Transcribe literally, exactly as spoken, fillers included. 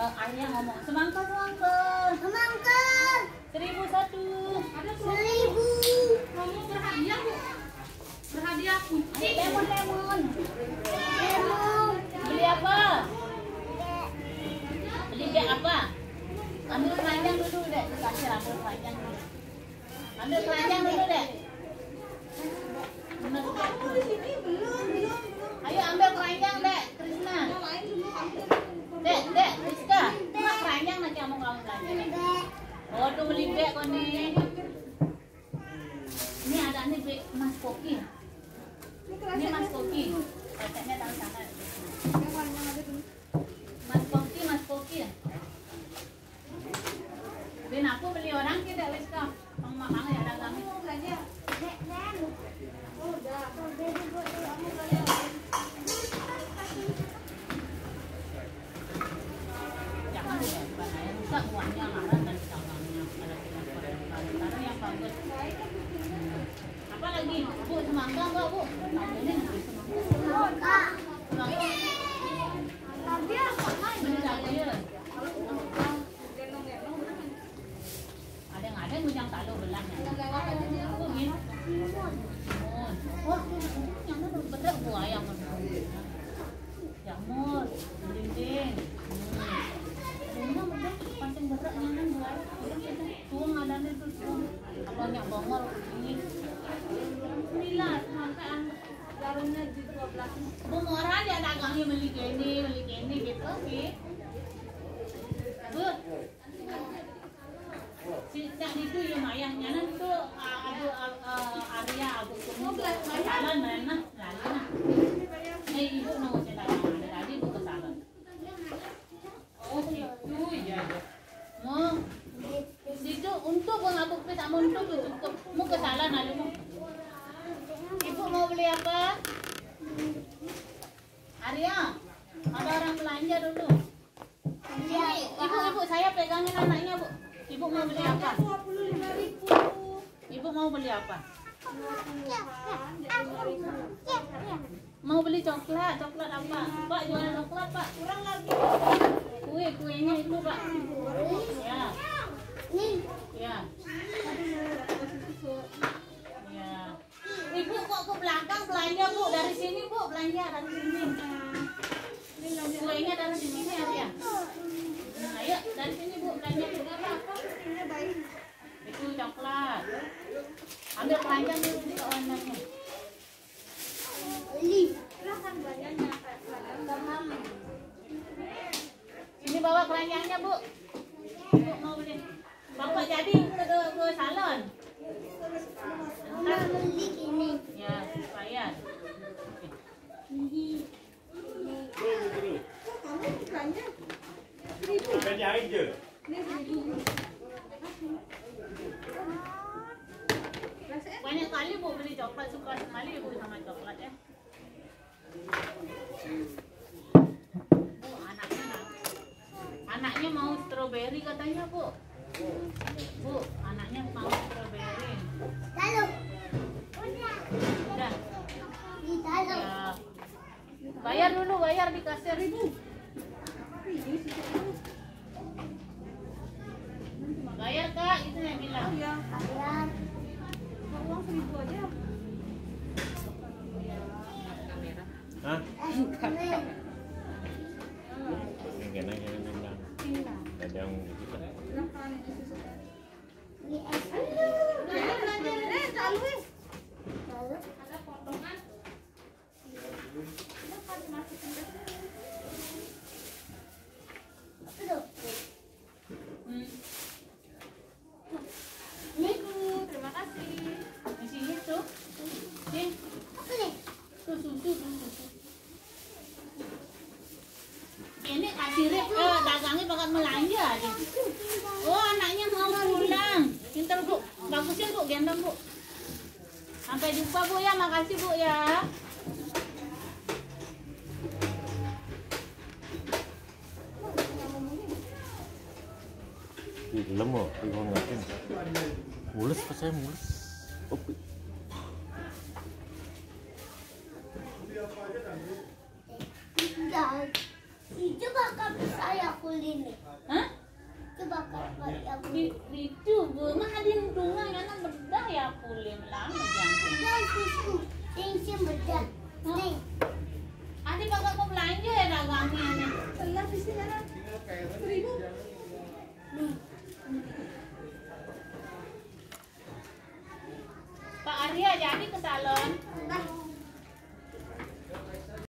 uh, ayah ngomong semangka semangka Semangka. seribu satu. Seribu. Ngomong berhadiah bu. Berhadiah kucing. Lemon lemon. Lemon. Beli apa? Beli dek apa? Ambil keranjang dulu dek. Kasih ambil keranjang dulu. Ambil keranjang dulu dek. Bener, Dek. Ayo ambil keranjang dek, Krisna. Dek, dek, Rizka. Mak keranjang nanti kamu kamu belanja. Oh tuh beli dek kau nih. Ini ada nih beli Mas Koki. Ini Mas Koki. Koceknya tahu sana. Mas Koki, Mas Koki. Ben aku beli orang tidak Rizka. Mang makan ya ada kami. Jangan deh, bahaya rusak uangnya marah dan tangannya ada karena yang bagus. Apa lagi? Bu semangka enggak bu? Ini Semangka. semangka. Tapi apa? Beli lagi ya. Ada yang ada yang talu belahnya. Bu ini. Oh, yang mana berat buah yang jamur, dinding. Ini berat, pancing berat nyaman buah. Tuang ada nih tuh tuang. Apa yang bongol ini? Sembilan sampai jarumnya di dua belas. Bongorah dia dagangnya beli gini, beli gini gitu, oke. Bu. Sejak itu ya mayahnya nanti abu Arya abu kamu jalan mana lalu nah nih ibu mau cerita ada tadi ibu ke salon. Oh itu ya mau itu untuk mengabuk pes sama untuk cukup mau ke salon lalu mau ibu mau beli apa Arya ada orang belanja dulu ini ibu ibu saya pegangin anaknya bu. Ibu mau beli apa? dua puluh lima ribu. Ibu mau beli apa? Mau beli coklat, coklat apa? Pak jualan coklat pak. Kurang lagi. Kue, kuenya itu pak. Ya. Nih. Ya. Ya. Ibu kok ke belakang belanja bu? Dari sini bu belanja dari sini. Kuenya dari sini ya. Nah, ayo dari sini bu belanja apa? Itu coklat. Ambil keranjang dulu di kawanannya. Beli. Silahkan belanjanya. Ini bawa keranjangnya bu. Bu mau beli. Bapak jadi ke ke salon. Mama beli ini. Ya, bayar. Beli. Kamu belanja. Belanja aja. Ini seribu. Banyak kali bu beli coklat, suka sekali ibu sama coklat ya. Bu anaknya anaknya mau stroberi katanya bu. Bu anaknya mau stroberi. Lalu. Udah. Di dalam. Ya. Bayar dulu, bayar di kasir ibu. Bayar kak, itu yang bilang. Ya. Bayar. Uang seribu aja. Hah? Eh, ini. Yang kena yang bilang. Ada yang gitu. Silahkan. Ini es. Udah belanja. Eh, lalu. Lalu. Ada potongan. Silahkan dimasukin ke sini. Tuh. Hmm. Nih. Terima kasih. Di sini tuh. Nih, Apa nih? tuh susu, tuh susu. Ini kasirnya eh, dagangnya bakal belanja aja. Oh anaknya mau pulang. Pintar bu, bagusin bu, gendong bu. Sampai jumpa bu ya, makasih bu ya. Ih, lemah, ih ngatin. Mulus pas saya mulus. Opi. Tinggal. Coba kaki saya kulin nih. Hah? Coba kaki aku. Di itu mah adin tunga anak bedah ya pulim lama jangan. Dan susu. Tingsi bedah. Nih. Adik kagak mau belanja ya dagangnya nih. Telah di sini kan. Seribu. Nih. Pak Arya jadi ke salon.